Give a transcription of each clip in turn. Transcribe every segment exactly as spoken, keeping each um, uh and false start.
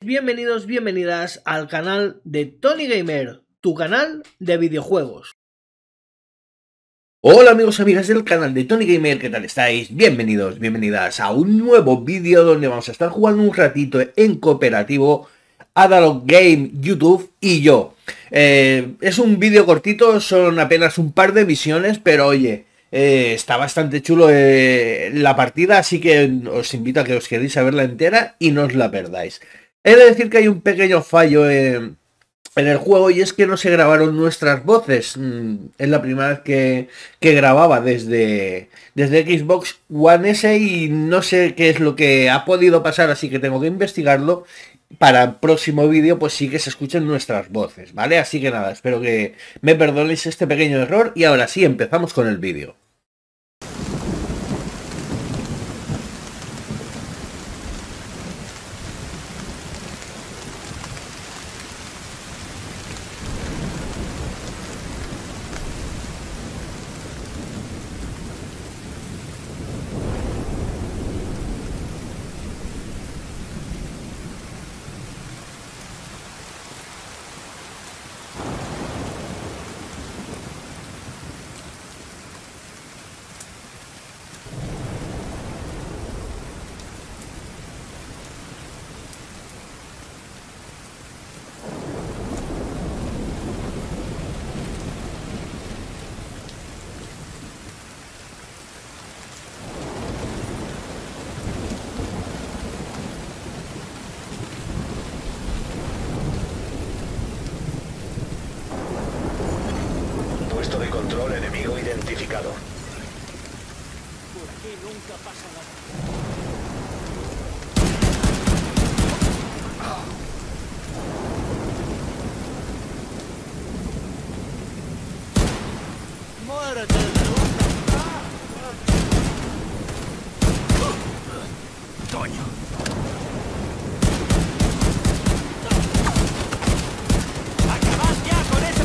Bienvenidos, bienvenidas al canal de Tony Gamer, tu canal de videojuegos. Hola amigos y amigas del canal de Tony Gamer, ¿qué tal estáis? Bienvenidos, bienvenidas a un nuevo vídeo donde vamos a estar jugando un ratito en cooperativo Adalog Game, YouTube y yo. Eh, es un vídeo cortito, son apenas un par de misiones, pero oye, eh, está bastante chulo eh, la partida, así que os invito a que os queréis saberla entera y no os la perdáis. He de decir que hay un pequeño fallo en, en el juego y es que no se grabaron nuestras voces. Es la primera vez que, que grababa desde, desde Xbox One S y no sé qué es lo que ha podido pasar, así que tengo que investigarlo. Para el próximo vídeo pues sí que se escuchen nuestras voces, ¿vale? Así que nada, espero que me perdonéis este pequeño error y ahora sí, empezamos con el vídeo. Puesto de control enemigo identificado. Por aquí nunca pasa nada. ¡Muérete, Luca! Toño. ¡Acabad ya con ese!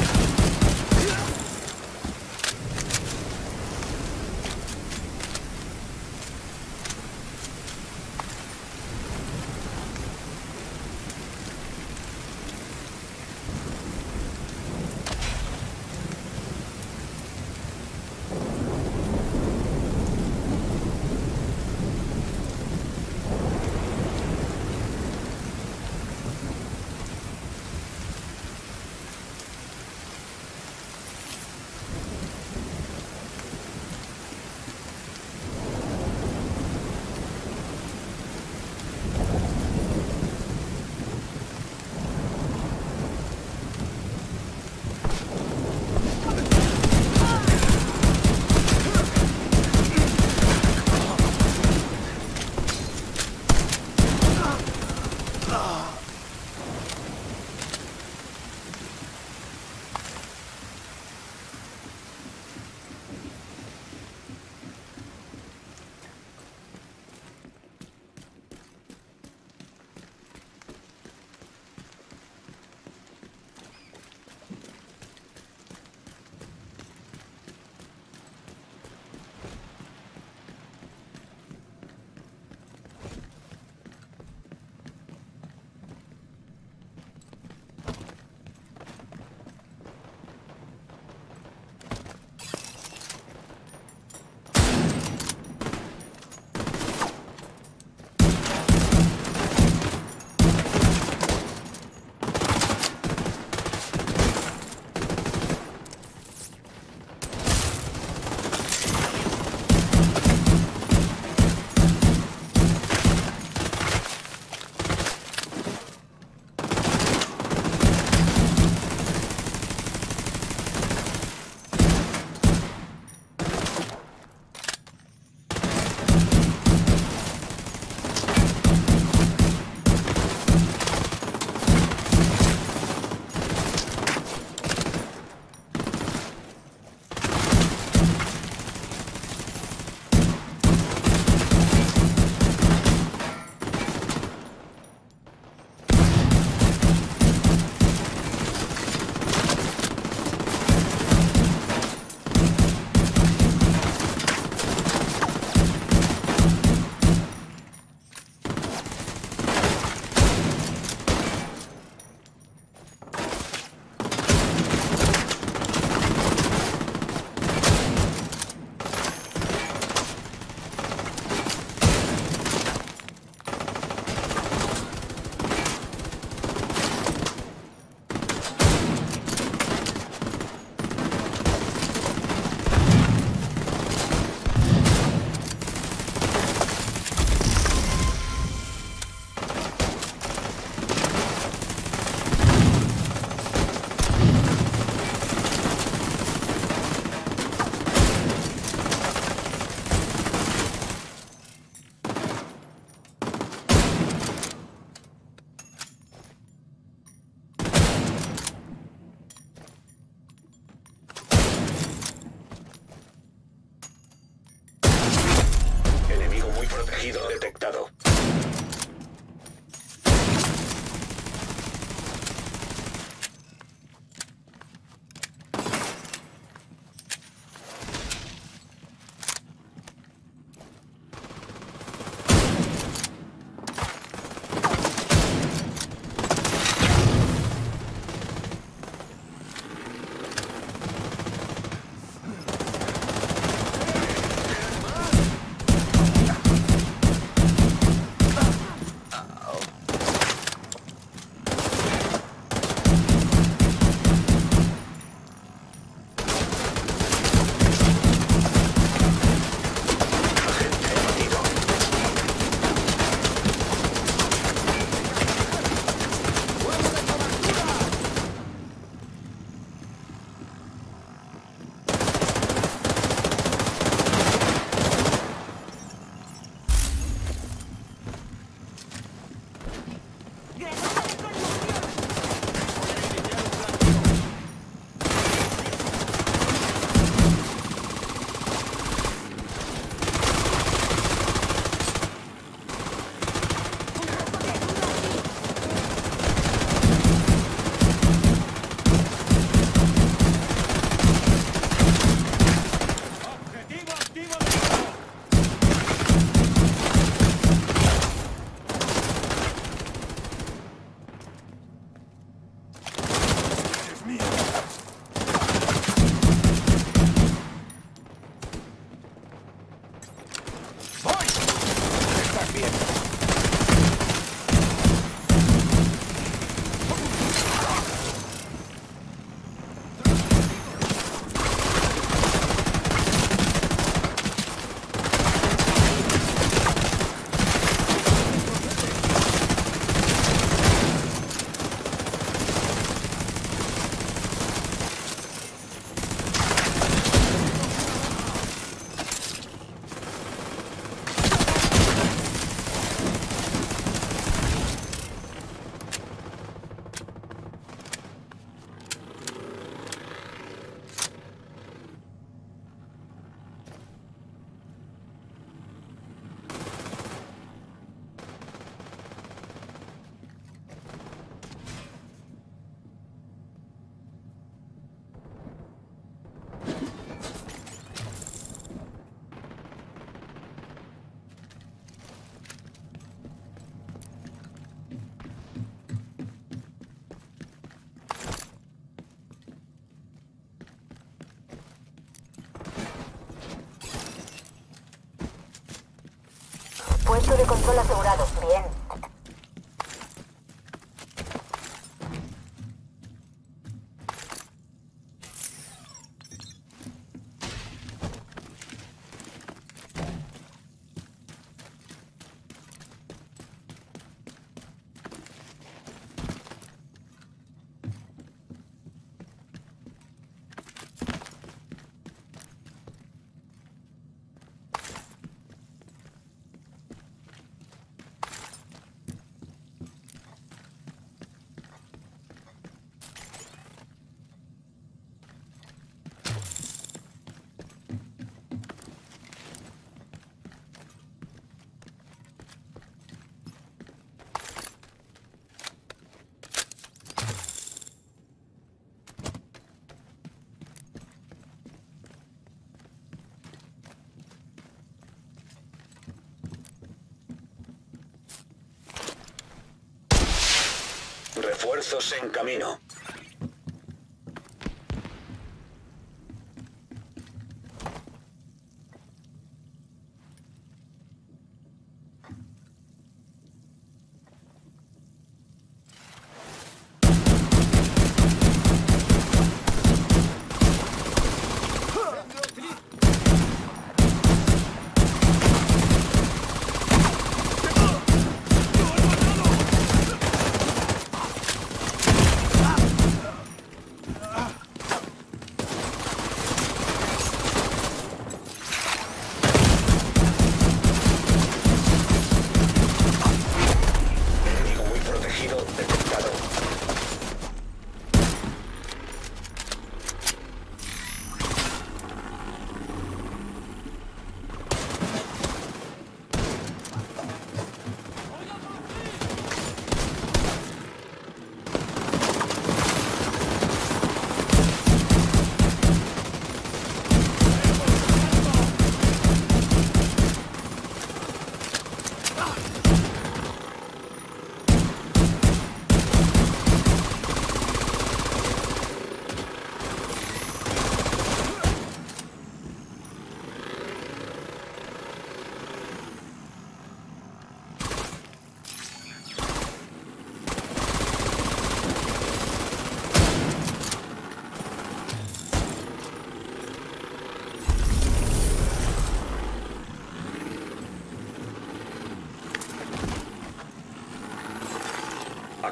protegido detectado. Objetivo activo de nuevo. Puesto de control asegurado. Bien. Refuerzos en camino. ¡Ah!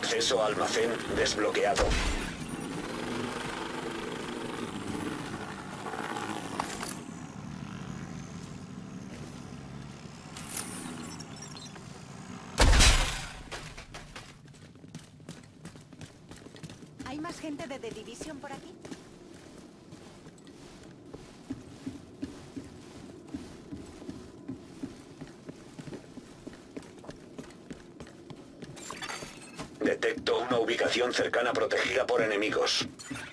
Acceso a almacén desbloqueado. ¿Hay más gente de The Division por aquí? Detecto una ubicación cercana protegida por enemigos.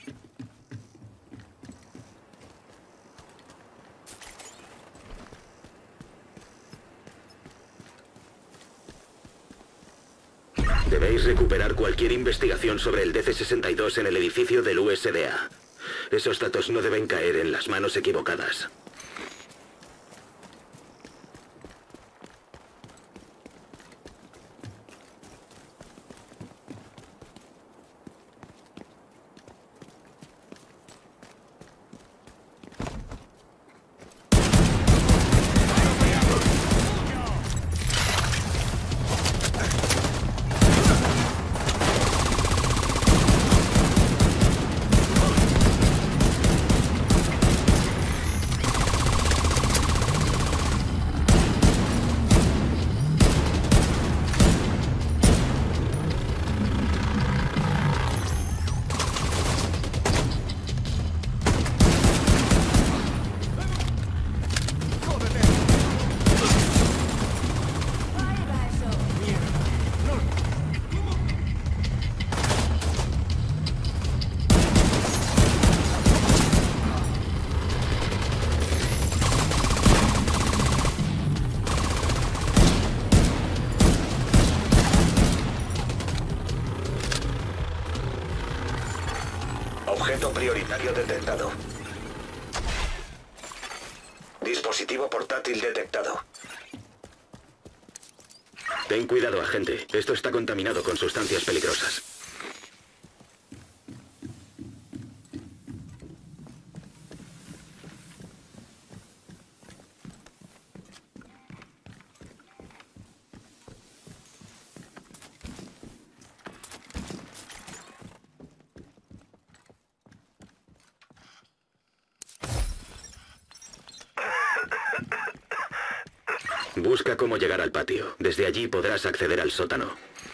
Debéis recuperar cualquier investigación sobre el D C sesenta y dos en el edificio del U S D A. Esos datos no deben caer en las manos equivocadas. Objeto prioritario detectado. Dispositivo portátil detectado. Ten cuidado, agente. Esto está contaminado con sustancias peligrosas. Busca cómo llegar al patio. Desde allí podrás acceder al sótano.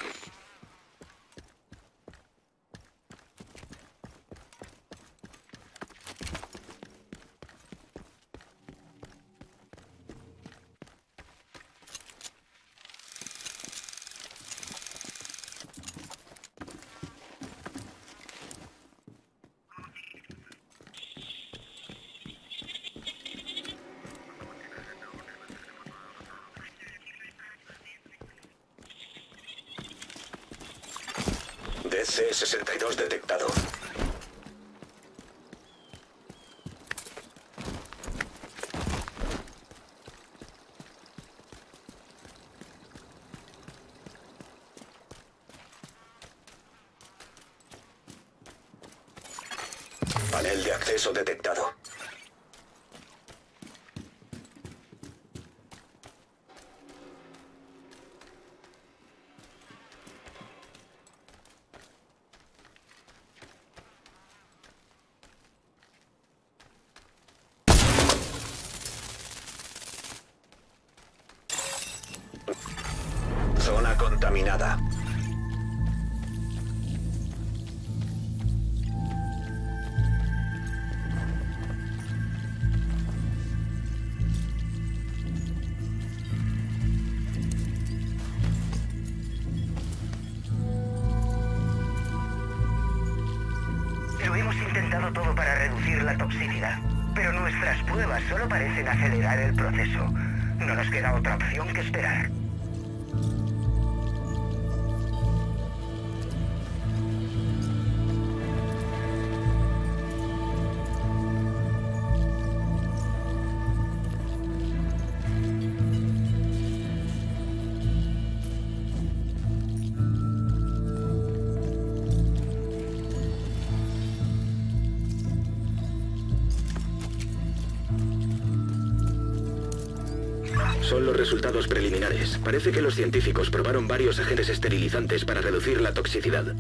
D C sesenta y dos detectado. Panel de acceso detectado. Zona contaminada. Lo hemos intentado todo para reducir la toxicidad, pero nuestras pruebas solo parecen acelerar el proceso. No nos queda otra opción que esperar. Son los resultados preliminares. Parece que los científicos probaron varios agentes esterilizantes para reducir la toxicidad.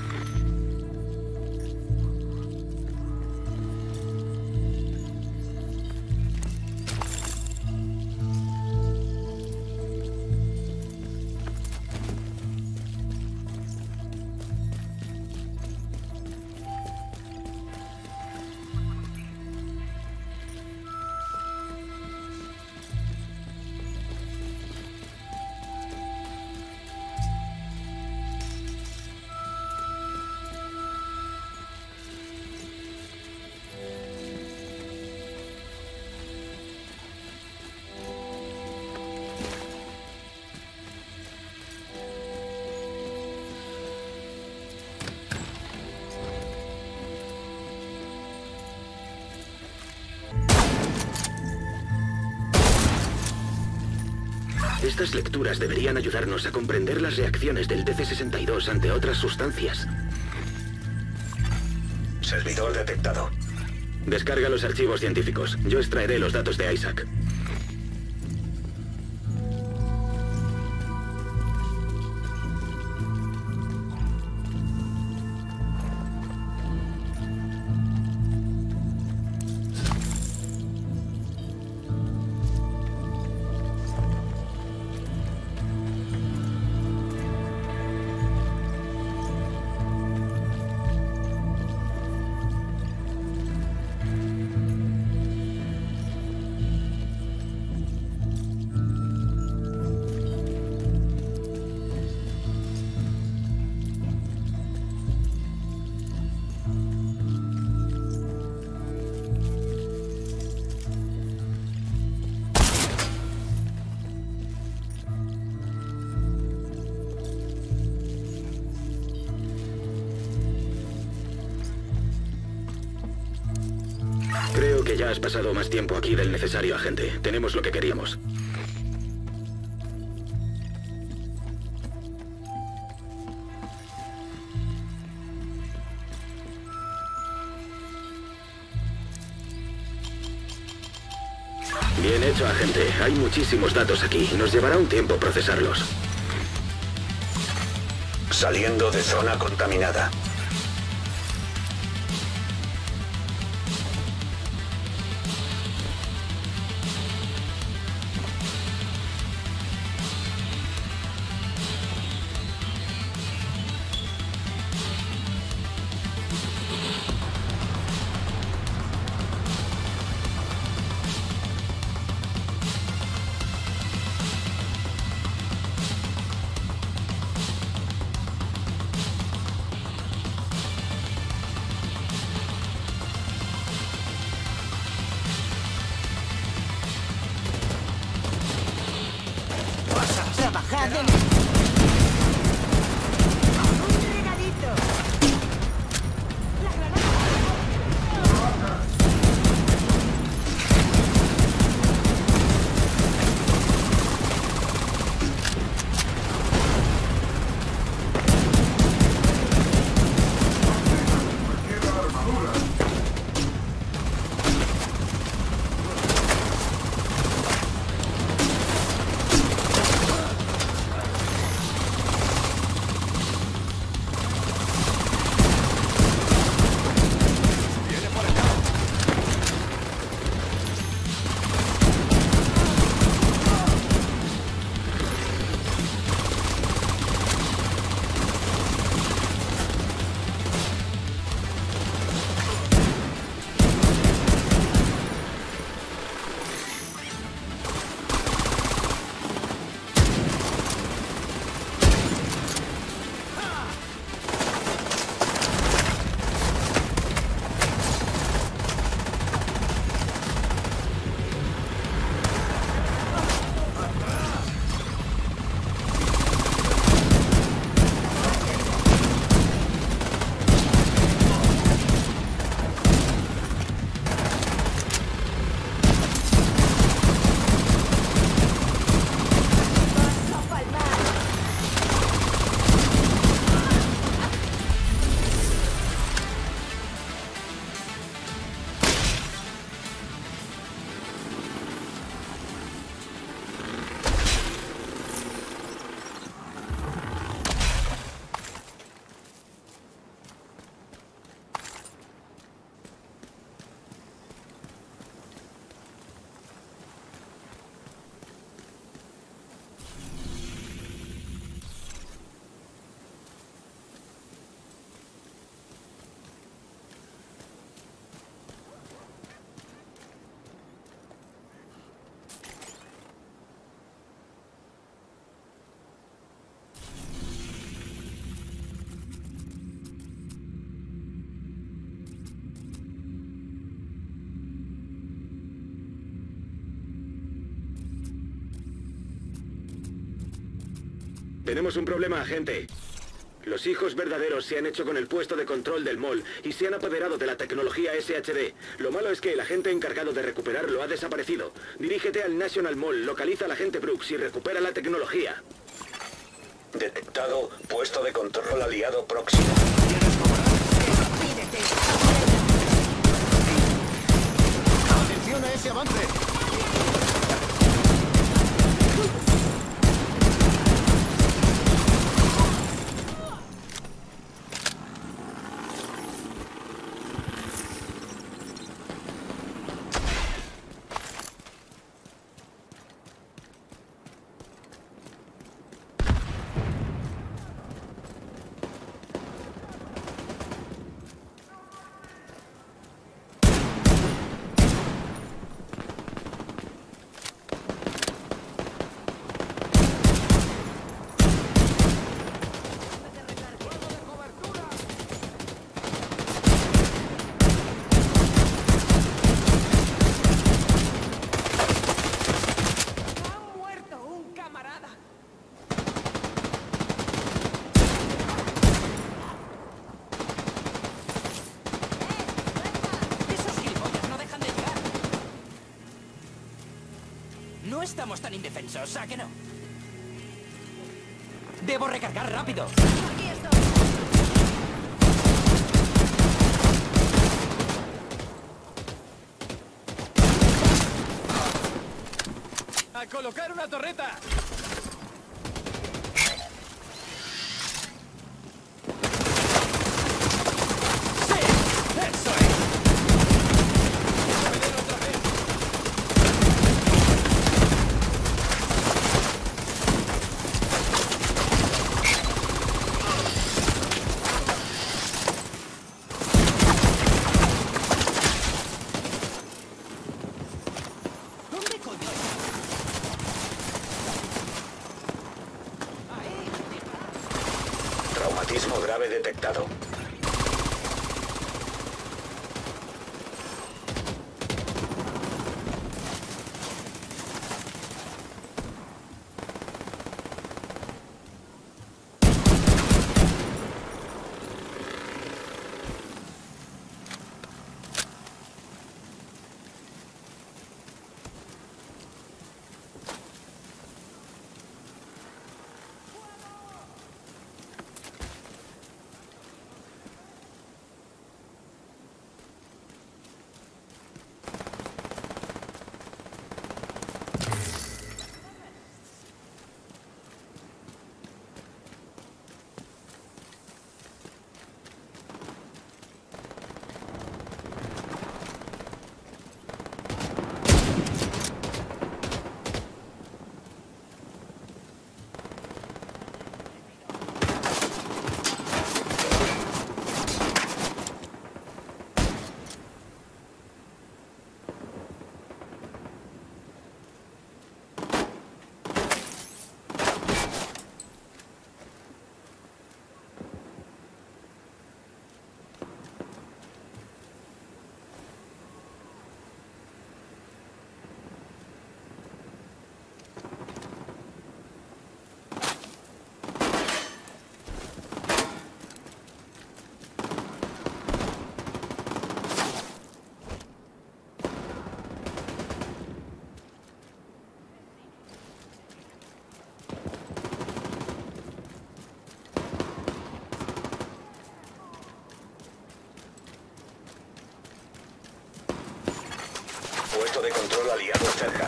Estas lecturas deberían ayudarnos a comprender las reacciones del D C sesenta y dos ante otras sustancias. Servidor detectado. Descarga los archivos científicos. Yo extraeré los datos de Isaac. Creo que ya has pasado más tiempo aquí del necesario, agente. Tenemos lo que queríamos. Bien hecho, agente. Hay muchísimos datos aquí. Nos llevará un tiempo procesarlos. Saliendo de zona contaminada. ¡Trabajad en... ¡Un regadito! ¡La granada! Tenemos un problema, agente. Los hijos verdaderos se han hecho con el puesto de control del mall y se han apoderado de la tecnología S H D. Lo malo es que el agente encargado de recuperarlo ha desaparecido. Dirígete al National Mall, localiza al agente Brooks y recupera la tecnología. Detectado. Puesto de control aliado próximo. ¡Atención a ese avance! No estamos tan indefensos, ¿a que no? ¡Debo recargar rápido! Aquí estoy. ¡A colocar una torreta! ¡Sí! ¡Eso es! ¡Pueden otra vez! ¿Dónde coño está? Ahí. Traumatismo grave detectado. Puesto de control aliado cerca.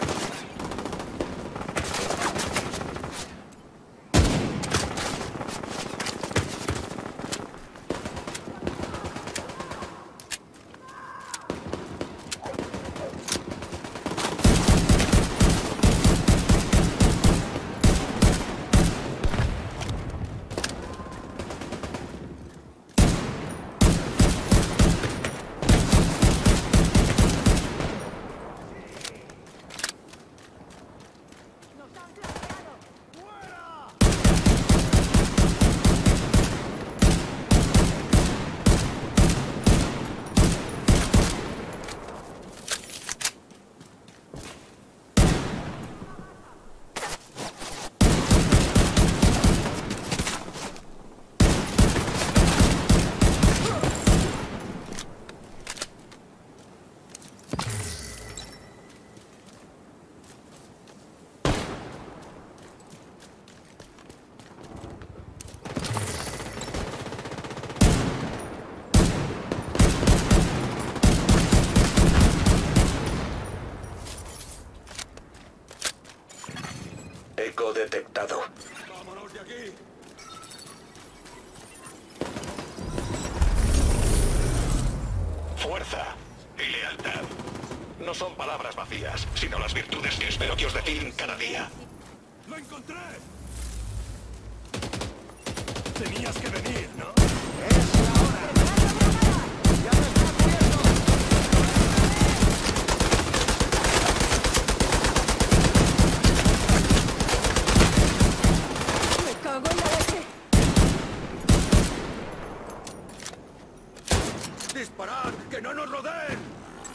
Eco detectado. ¡Vámonos de aquí! Fuerza y lealtad. No son palabras vacías, sino las virtudes que espero que os definen cada día. ¡Lo encontré! Tenías que venir, ¿no? Me cago en la leche. ¡Disparad! ¡Que no nos rodeen!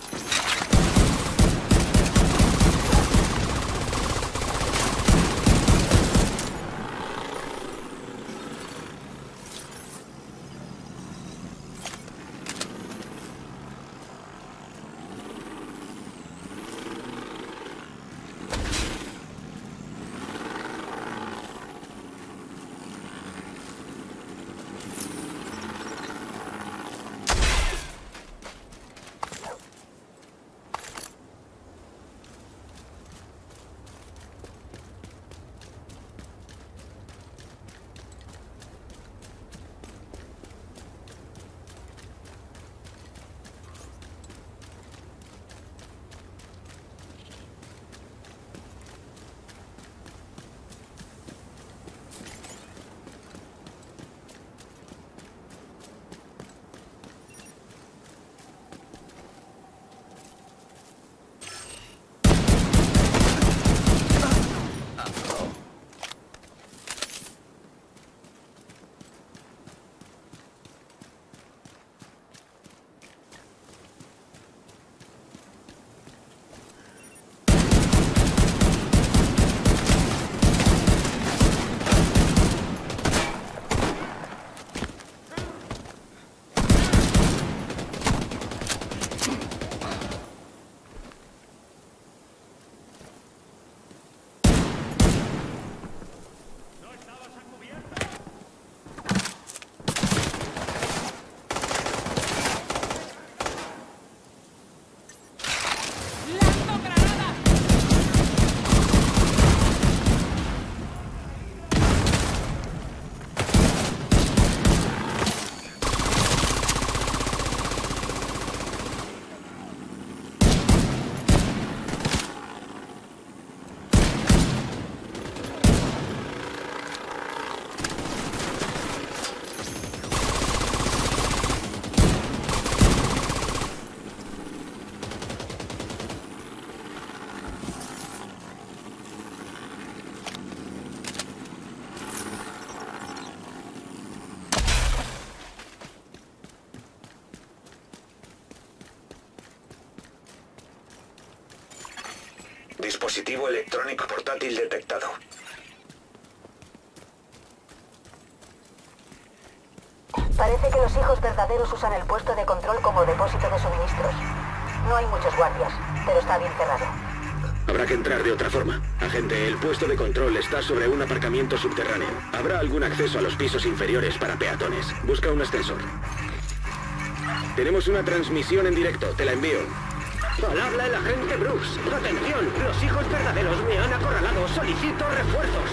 Dispositivo electrónico portátil detectado. Parece que los hijos verdaderos usan el puesto de control como depósito de suministros. No hay muchos guardias, pero está bien cerrado. Habrá que entrar de otra forma. Agente, el puesto de control está sobre un aparcamiento subterráneo. Habrá algún acceso a los pisos inferiores para peatones. Busca un ascensor. Tenemos una transmisión en directo, te la envío. Al habla el agente Brooks. Atención, los hijos verdaderos me han acorralado. Solicito refuerzos.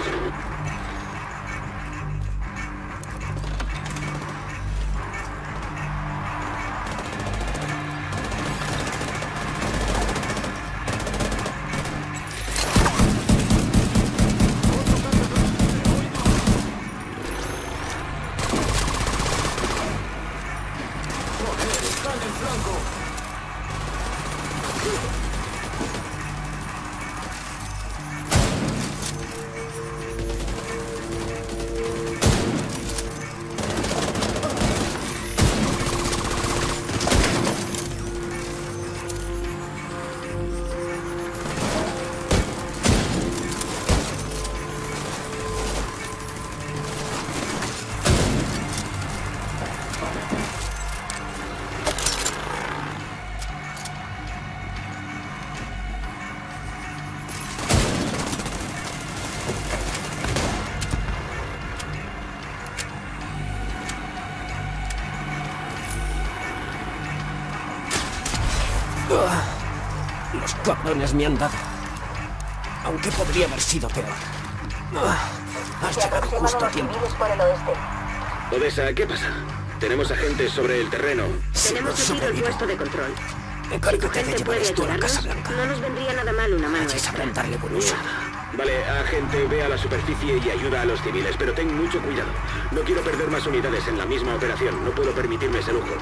Los cabrones me han dado. Aunque podría haber sido peor. Has Se llegado aproximan justo a unos tiempo. civiles por el oeste. Odessa, ¿qué pasa? Tenemos agentes sobre el terreno. Tenemos aquí el puesto de control. Encárgate de llevar ¿Puede esto a la ayudarnos? Casa Blanca. No nos vendría nada mal una mano Vayas a extra. plantarle buen uso. Vale, agente, ve a la superficie y ayuda a los civiles, pero ten mucho cuidado. No quiero perder más unidades en la misma operación. No puedo permitirme ese lujo.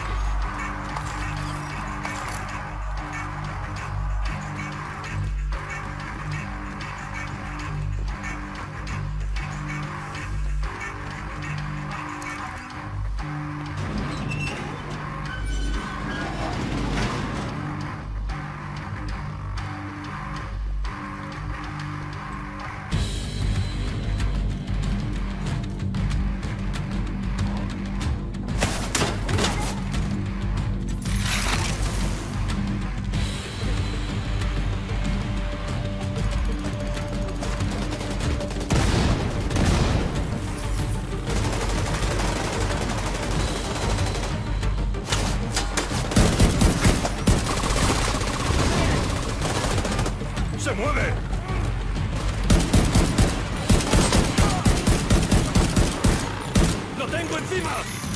¡Se mueve! ¡Lo tengo encima!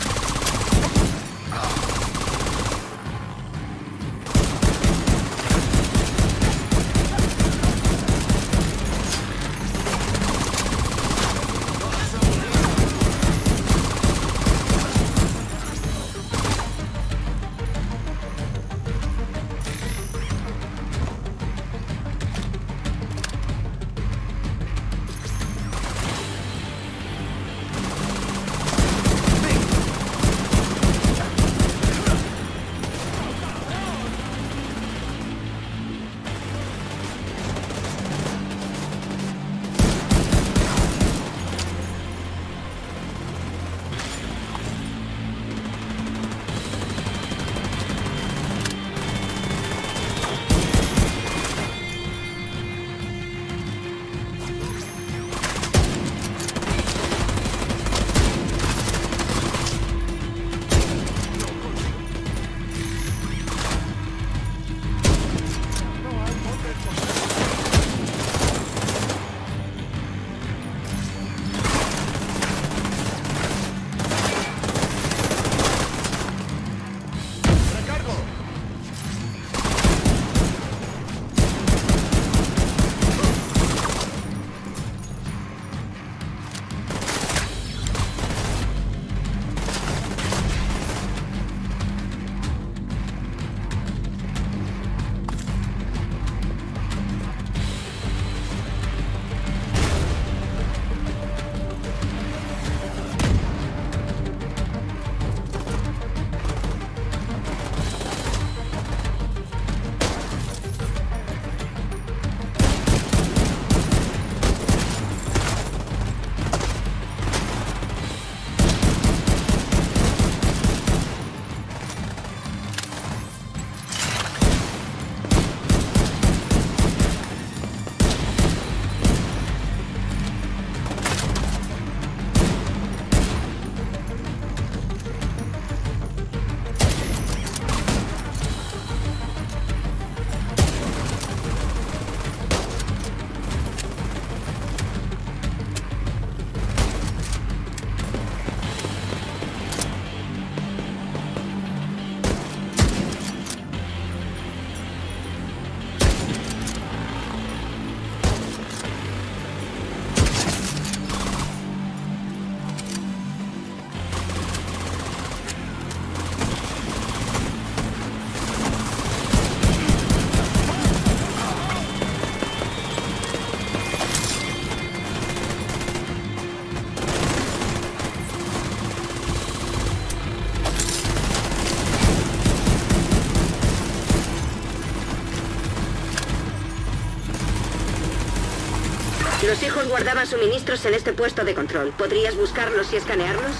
Los hijos guardaban suministros en este puesto de control. ¿Podrías buscarlos y escanearlos?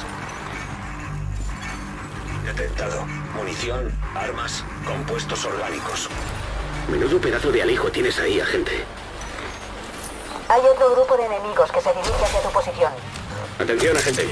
Detectado. Munición, armas, compuestos orgánicos. Menudo pedazo de alijo tienes ahí, agente. Hay otro grupo de enemigos que se dirige hacia tu posición. Atención, agente.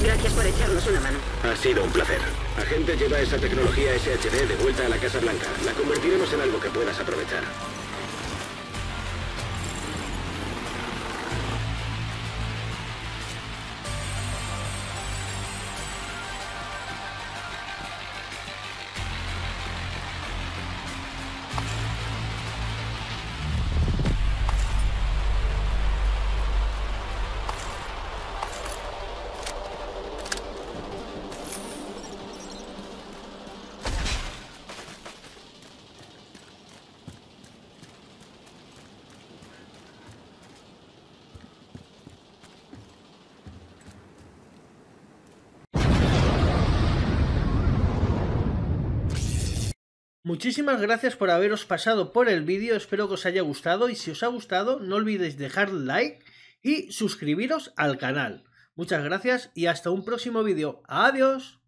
Gracias por echarnos una mano. Ha sido un placer. Agente, lleva esa tecnología S H D de vuelta a la Casa Blanca. La convertiremos en algo que puedas aprovechar. Muchísimas gracias por haberos pasado por el vídeo, espero que os haya gustado y si os ha gustado no olvidéis dejar like y suscribiros al canal. Muchas gracias y hasta un próximo vídeo. ¡Adiós!